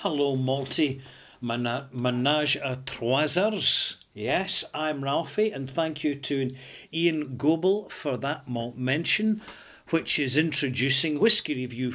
Hello, Menage a Troisers. Yes, I'm Ralphie, and thank you to Ian Goebel for that malt mention, which is introducing Whisky Review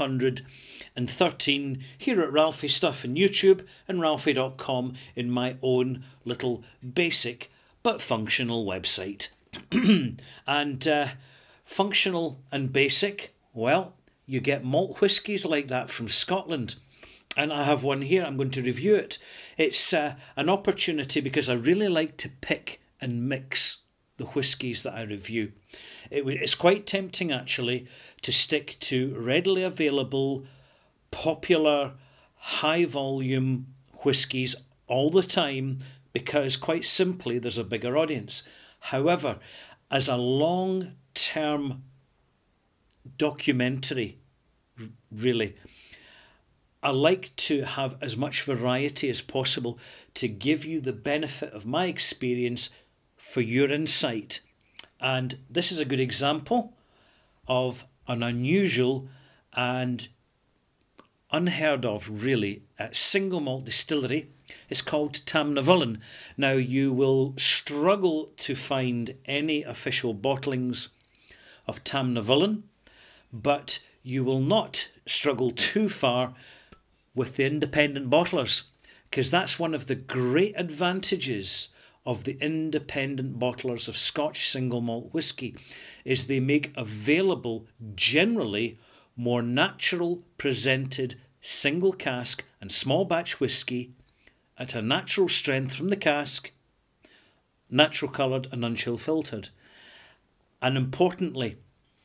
513 here at Ralphie Stuff on YouTube and Ralphie.com in my own little basic but functional website. And functional and basic, well, you get malt whiskies like that from Scotland. And I have one here. I'm going to review it. It's an opportunity because I really like to pick and mix the whiskies that I review. It's quite tempting, actually, to stick to readily available, popular, high-volume whiskies all the time because, quite simply, there's a bigger audience. However, as a long-term documentary, really, I like to have as much variety as possible to give you the benefit of my experience for your insight. And this is a good example of an unusual and unheard of, really, single malt distillery. It's called Tamnavulin. Now, you will struggle to find any official bottlings of Tamnavulin, but you will not struggle too far with the independent bottlers, because that's one of the great advantages of the independent bottlers of Scotch single malt whisky, is they make available generally more natural presented single cask and small batch whisky at a natural strength from the cask, natural coloured and unchill filtered. And importantly,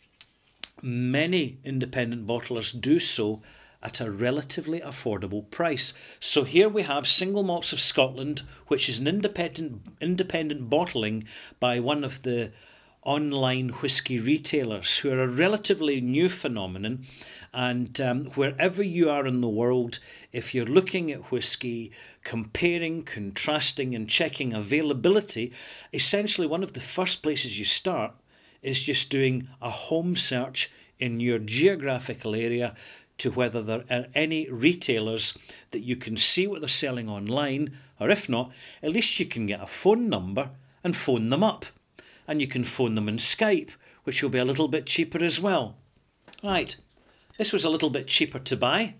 many independent bottlers do so at a relatively affordable price. So here we have Single Malts of Scotland, which is an independent bottling by one of the online whisky retailers, who are a relatively new phenomenon. And wherever you are in the world, if you're looking at whisky, comparing, contrasting and checking availability, essentially one of the first places you start is just doing a home search in your geographical area to whether there are any retailers that you can see what they're selling online, or if not, at least you can get a phone number and phone them up. And you can phone them in Skype, which will be a little bit cheaper as well. Right, this was a little bit cheaper to buy.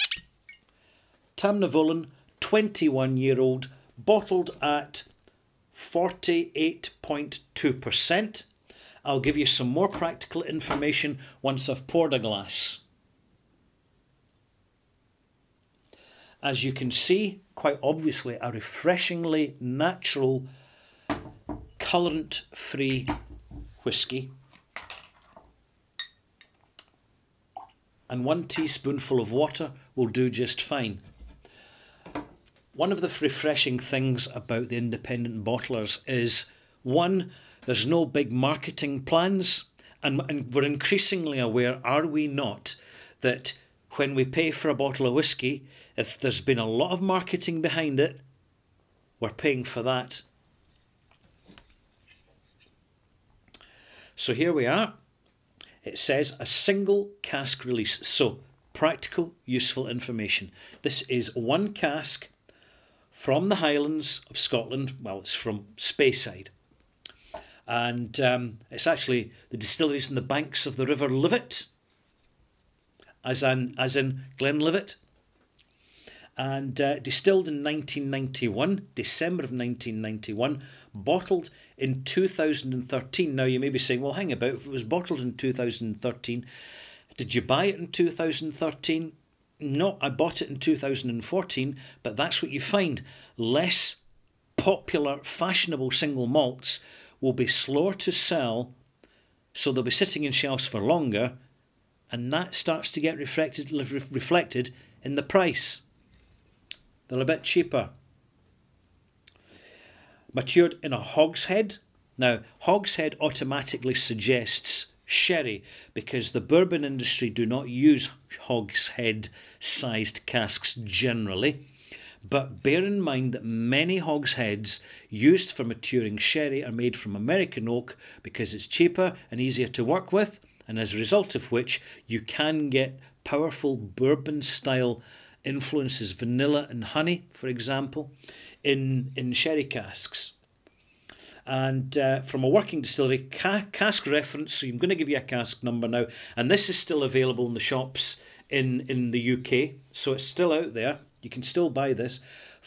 Tamnavulin, 21-year-old, bottled at 48.2%. I'll give you some more practical information once I've poured a glass. As you can see, quite obviously, a refreshingly natural, colourant-free whisky. And 1 teaspoonful of water will do just fine. One of the refreshing things about the independent bottlers is, one, there's no big marketing plans, and we're increasingly aware, are we not, that when we pay for a bottle of whisky, if there's been a lot of marketing behind it, we're paying for that. So here we are. It says a single cask release. So practical, useful information. This is one cask from the Highlands of Scotland. Well, it's from Speyside. And it's actually the distilleries on the banks of the River Livet, as in Glenlivet. And distilled in 1991, December of 1991, bottled in 2013. Now you may be saying, well, hang about, if it was bottled in 2013, did you buy it in 2013? No, I bought it in 2014, but that's what you find. Less popular, fashionable single malts will be slower to sell, so they'll be sitting in shelves for longer, and that starts to get reflected in the price. They're a bit cheaper. Matured in a hogshead. Now, hogshead automatically suggests sherry, because the bourbon industry do not use hogshead-sized casks generally. But bear in mind that many hogsheads used for maturing sherry are made from American oak because it's cheaper and easier to work with, and as a result of which you can get powerful bourbon-style influences vanilla and honey, for example, in sherry casks. And from a working distillery, cask reference, so I'm going to give you a cask number now, and this is still available in the shops in the UK, so it's still out there. You can still buy this.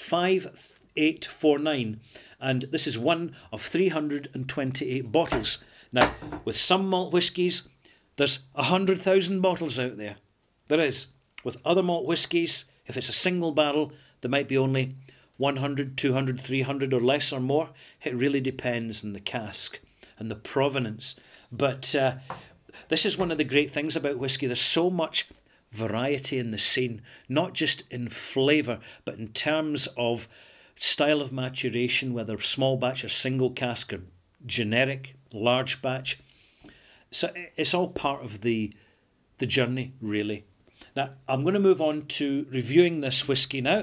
5849, and this is one of 328 bottles. Now, with some malt whiskies, there's 100,000 bottles out there. There is. With other malt whiskies, if it's a single barrel, there might be only 100, 200, 300 or less or more. It really depends on the cask and the provenance. But this is one of the great things about whisky. There's so much variety in the scene, not just in flavour, but in terms of style of maturation, whether small batch or single cask or generic, large batch. So it's all part of the journey, really. Now, I'm going to move on to reviewing this whisky now.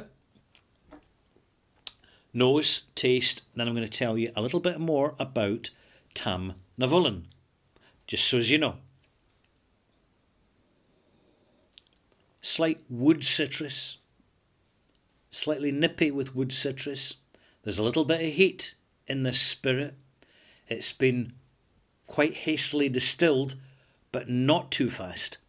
Nose, taste, then I'm going to tell you a little bit more about Tamnavulin, just so as you know. Slight wood citrus, slightly nippy with wood citrus. There's a little bit of heat in this spirit. It's been quite hastily distilled, but not too fast.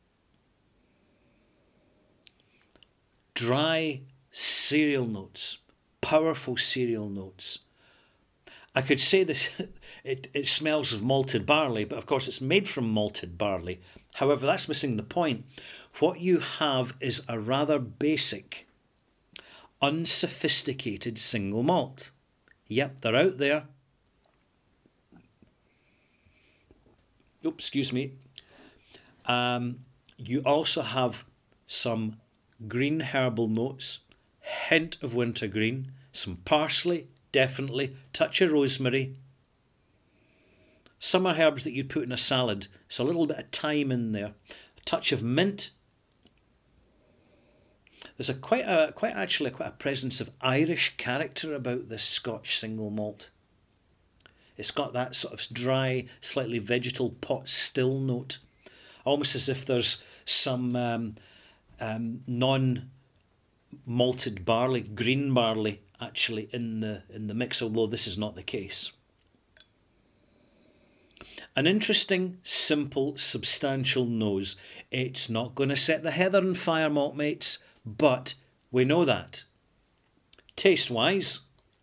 Dry cereal notes, powerful cereal notes. I could say this, it smells of malted barley, but of course it's made from malted barley. However, that's missing the point. What you have is a rather basic, unsophisticated single malt. Yep, they're out there. Oops, excuse me. You also have some green herbal notes, hint of wintergreen, some parsley, definitely, touch of rosemary. Some are herbs that you'd put in a salad, so a little bit of thyme in there, a touch of mint. There's quite a presence of Irish character about this Scotch single malt. It's got that sort of dry, slightly vegetal pot still note, almost as if there's some non-malted barley, green barley, actually in the mix, although this is not the case. An interesting, simple, substantial nose. It's not going to set the heather on fire, malt mates, but we know that. Taste-wise,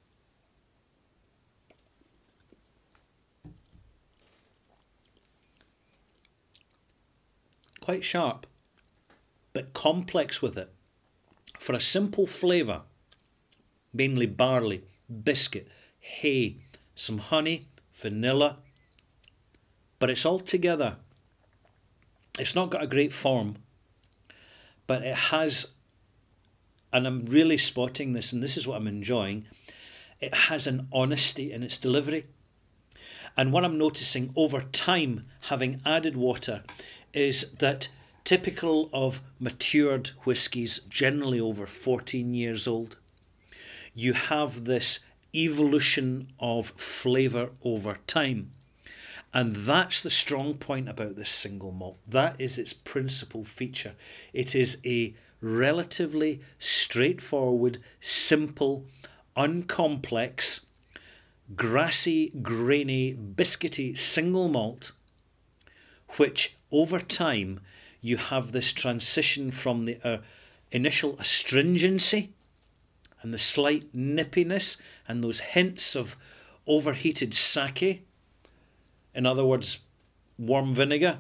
quite sharp, but complex with it. For a simple flavour, mainly barley, biscuit, hay, some honey, vanilla, but it's all together. It's not got a great form, but it has, and I'm really spotting this, and this is what I'm enjoying, it has an honesty in its delivery. And what I'm noticing over time, having added water, is that typical of matured whiskies, generally over 14 years old, you have this evolution of flavour over time. And that's the strong point about this single malt. That is its principal feature. It is a relatively straightforward, simple, uncomplex, grassy, grainy, biscuity single malt, which over time you have this transition from the initial astringency and the slight nippiness and those hints of overheated sake, in other words, warm vinegar.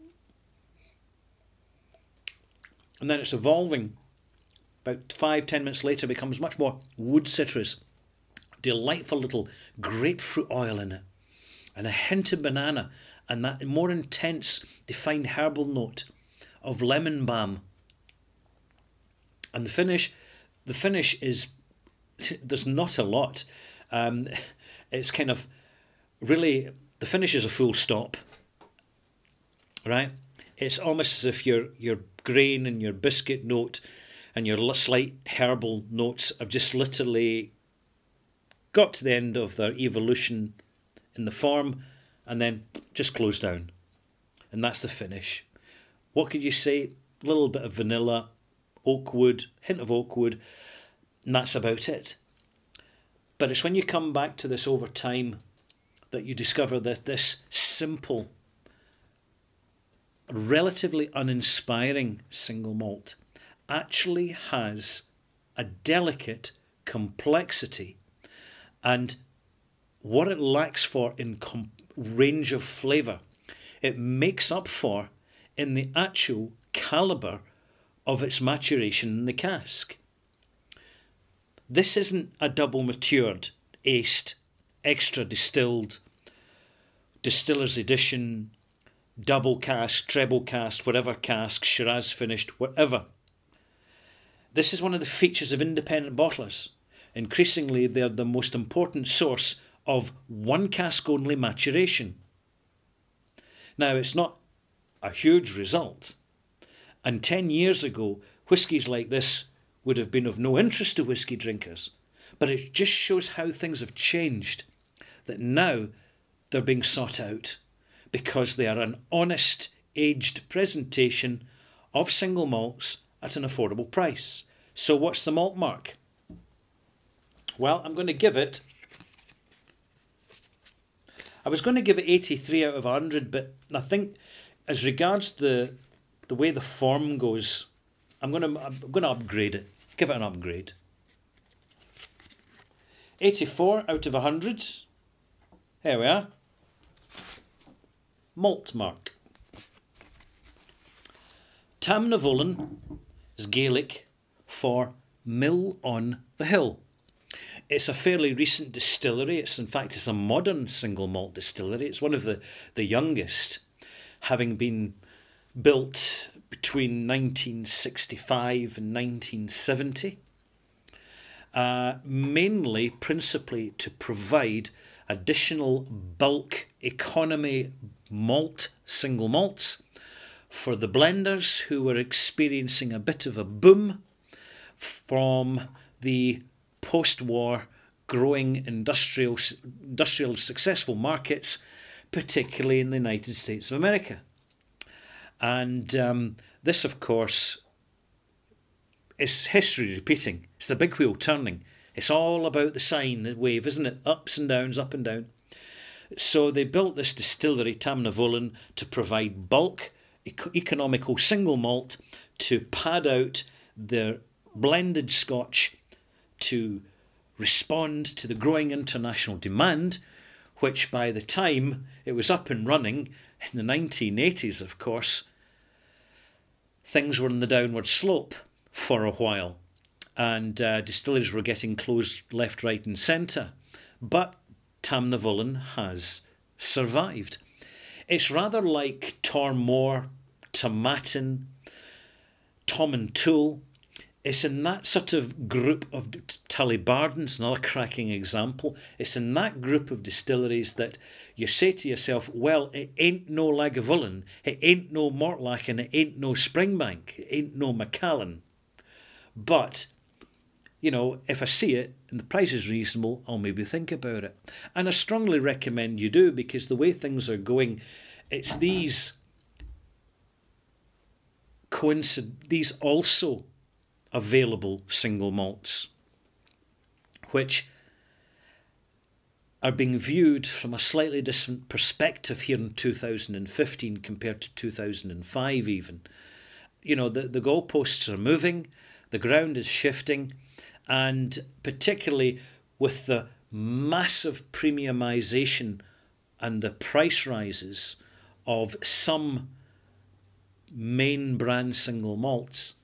And then it's evolving. About 5-10 minutes later, becomes much more wood citrus. Delightful little grapefruit oil in it. And a hint of banana. And that more intense, defined herbal note of lemon balm. And the finish is, there's not a lot. It's kind of really, the finish is a full stop, right? It's almost as if your grain and your biscuit note and your slight herbal notes have just literally got to the end of their evolution in the form and then just closed down. And that's the finish. What could you say? A little bit of vanilla, oak wood, hint of oak wood, and that's about it. But it's when you come back to this over time that you discover that this simple, relatively uninspiring single malt actually has a delicate complexity, and what it lacks for in range of flavour, it makes up for in the actual calibre of its maturation in the cask. This isn't a double matured, aced, extra distilled, distiller's edition, double cask, treble cask, whatever cask, Shiraz finished, whatever. This is one of the features of independent bottlers. Increasingly, they're the most important source of one cask only maturation. Now, it's not a huge result, and 10 years ago, whiskies like this would have been of no interest to whisky drinkers, but it just shows how things have changed, that now they're being sought out because they are an honest, aged presentation of single malts at an affordable price. So what's the malt mark? Well, I'm going to give it... I was going to give it 83 out of 100, but I think as regards the way the form goes, I'm going to upgrade it. Give it an upgrade. 84 out of 100. There we are. Malt mark. Tamnavulin is Gaelic for mill on the hill. It's a fairly recent distillery. It's a modern single malt distillery. It's one of the youngest, having been built between 1965 and 1970. Principally to provide additional bulk economy malt, single malts, for the blenders who were experiencing a bit of a boom from the post-war growing industrial successful markets, particularly in the United States of America. And this, of course, is history repeating. It's the big wheel turning. It's all about the sine, the wave, isn't it? Ups and downs, up and down. So they built this distillery, Tamnavulin, to provide bulk, economical single malt to pad out their blended Scotch to respond to the growing international demand, which by the time it was up and running in the 1980s, of course, things were on the downward slope for a while, and distilleries were getting closed left, right and centre. But Tamnavulin has survived. It's rather like Tormore, Tomatin, Tom and Toole. It's in that sort of group of Tullibardens, another cracking example. It's in that group of distilleries that you say to yourself, well, it ain't no Lagavulin, it ain't no Mortlach, it ain't no Springbank, it ain't no Macallan. But, you know, if I see it and the price is reasonable, I'll maybe think about it. And I strongly recommend you do, because the way things are going, it's these also available single malts, which are being viewed from a slightly different perspective here in 2015 compared to 2005 even. You know, the goalposts are moving, the ground is shifting, and particularly with the massive premiumisation and the price rises of some main brand single malts,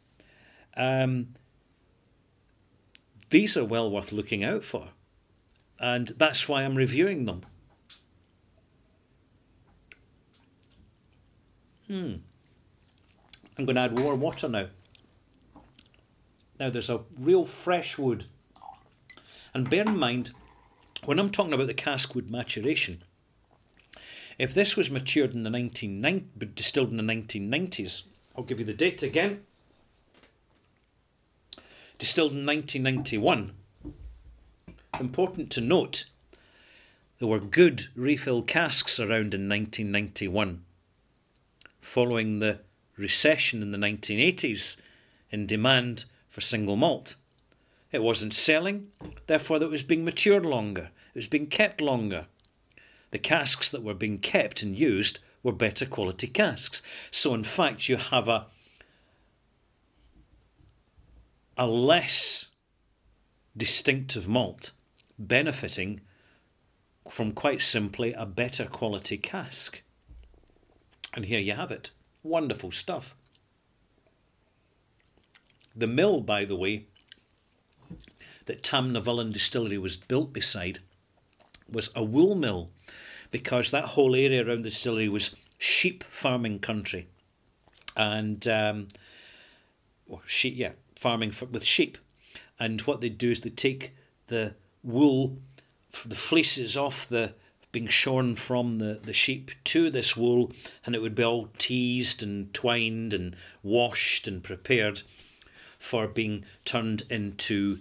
these are well worth looking out for, and that's why I'm reviewing them. I'm going to add more water now. Now there's a real fresh wood, and bear in mind, when I'm talking about the cask wood maturation, if this was matured in the distilled in the 1990s, I'll give you the date again. Distilled in 1991. Important to note, there were good refill casks around in 1991. Following the recession in the 1980s, in demand for single malt. It wasn't selling, therefore it was being matured longer. It was being kept longer. The casks that were being kept and used were better quality casks. So in fact you have a less distinctive malt benefiting from quite simply a better quality cask. And here you have it. Wonderful stuff. The mill, by the way, that Tamnavulin distillery was built beside was a wool mill, because that whole area around the distillery was sheep farming country. And farming with sheep. And what they do is they take the wool, the fleeces off the being shorn from the sheep to this wool, and it would be all teased and twined and washed and prepared for being turned into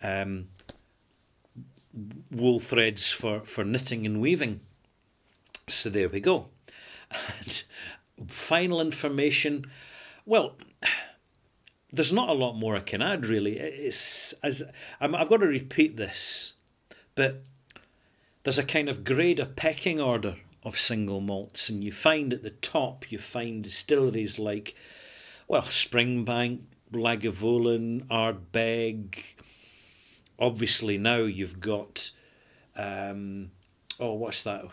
wool threads for knitting and weaving. So there we go. And final information, well, there's not a lot more I can add really. I've got to repeat this, but there's a kind of grade, a pecking order of single malts, and you find at the top, you find distilleries like, well, Springbank, Lagavulin, Ardbeg. Obviously now you've got, what's that?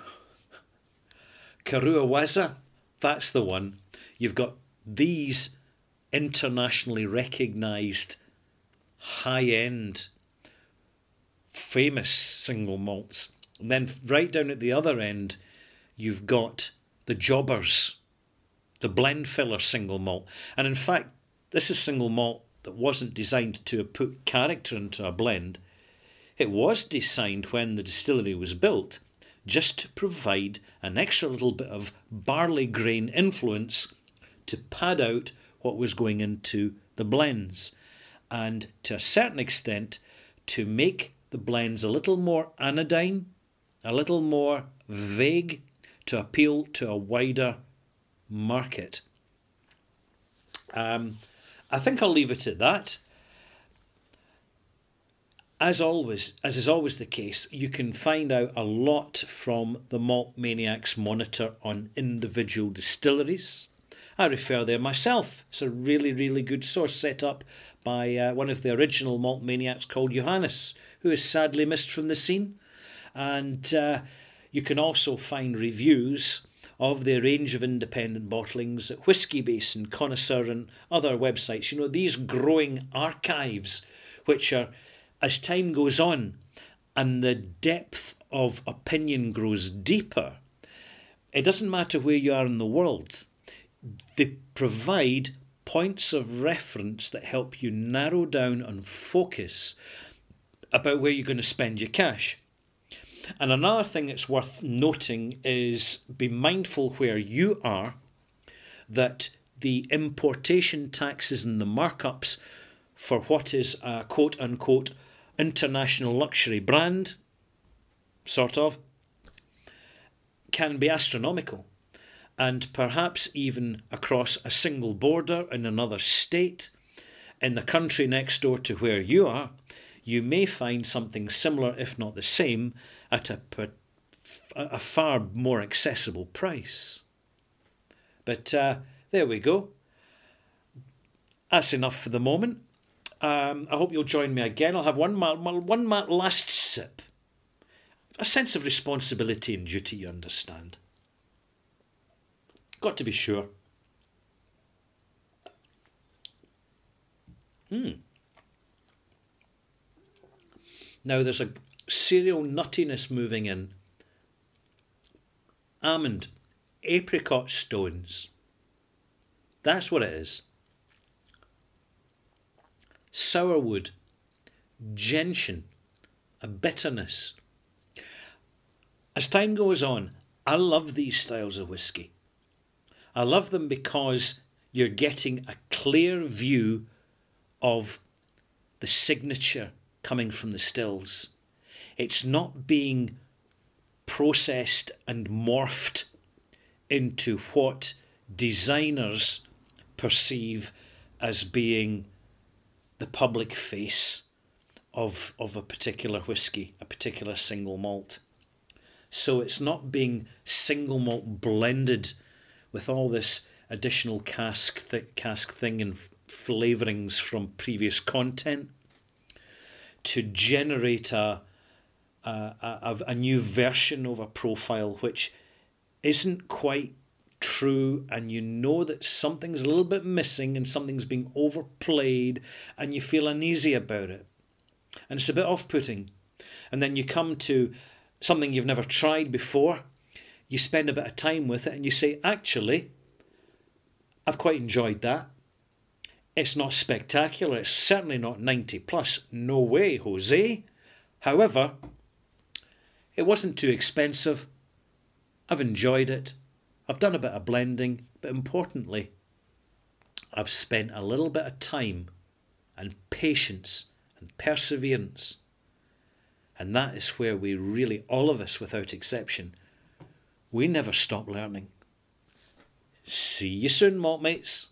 Karuawaza, that's the one. You've got these internationally recognised, high-end, famous single malts. And then right down at the other end, you've got the jobbers, the blend filler single malt. And in fact, this is single malt that wasn't designed to put character into a blend. It was designed when the distillery was built just to provide an extra little bit of barley grain influence to pad out what was going into the blends, and to a certain extent to make the blends a little more anodyne, a little more vague, to appeal to a wider market. I think I'll leave it at that. As is always the case, you can find out a lot from the Malt Maniacs Monitor on individual distilleries. I refer there myself. It's a really, really good source set up by one of the original Malt Maniacs called Johannes, who is sadly missed from the scene. And you can also find reviews of their range of independent bottlings at Whisky Base and Connoisseur and other websites. You know, these growing archives, which are, as time goes on and the depth of opinion grows deeper, it doesn't matter where you are in the world. They provide points of reference that help you narrow down and focus about where you're going to spend your cash. And another thing that's worth noting is be mindful where you are that the importation taxes and the markups for what is a quote-unquote international luxury brand, sort of, can be astronomical. And perhaps even across a single border in another state, in the country next door to where you are, you may find something similar, if not the same, at a far more accessible price. But there we go. That's enough for the moment. I hope you'll join me again. I'll have one last sip. A sense of responsibility and duty, you understand. Got to be sure. Now there's a cereal nuttiness moving in. Almond, apricot stones. That's what it is. Sourwood, gentian, a bitterness. As time goes on, I love these styles of whisky. I love them because you're getting a clear view of the signature coming from the stills. It's not being processed and morphed into what designers perceive as being the public face of a particular whisky, a particular single malt. So it's not being single malt blended with all this additional cask thing and flavourings from previous content to generate a new version of a profile which isn't quite true, and you know that something's a little bit missing and something's being overplayed and you feel uneasy about it. And it's a bit off-putting. And then you come to something you've never tried before, you spend a bit of time with it and you say, actually, I've quite enjoyed that. It's not spectacular, it's certainly not 90 plus, no way, Jose. However, it wasn't too expensive, I've enjoyed it, I've done a bit of blending, but importantly, I've spent a little bit of time and patience and perseverance. And that is where we really, all of us without exception, we never stop learning. See you soon, malt mates.